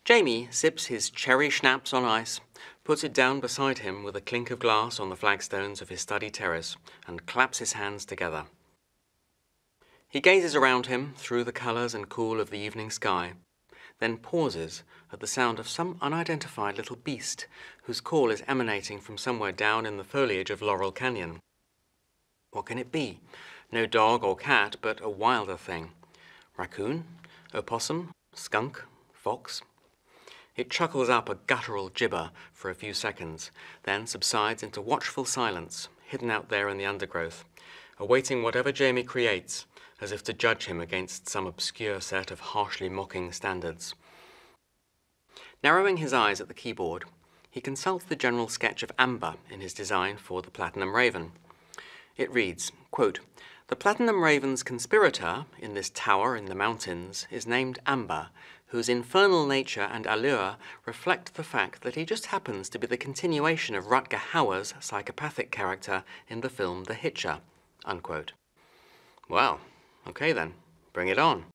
Jaymi sips his cherry schnapps on ice, puts it down beside him with a clink of glass on the flagstones of his study terrace, and claps his hands together. He gazes around him through the colours and cool of the evening sky, then pauses at the sound of some unidentified little beast whose call is emanating from somewhere down in the foliage of Laurel Canyon. What can it be? No dog or cat, but a wilder thing. Raccoon? Opossum? Skunk? Fox? It chuckles up a guttural gibber for a few seconds, then subsides into watchful silence, hidden out there in the undergrowth, awaiting whatever Jaymi creates, as if to judge him against some obscure set of harshly mocking standards. Narrowing his eyes at the keyboard, he consults the general sketch of amber in his design for the Platinum Raven. It reads, quote, "The Platinum Raven's conspirator in this tower in the mountains is named Amber, whose infernal nature and allure reflect the fact that he just happens to be the continuation of Rutger Hauer's psychopathic character in the film The Hitcher." Unquote. Well, okay then, bring it on.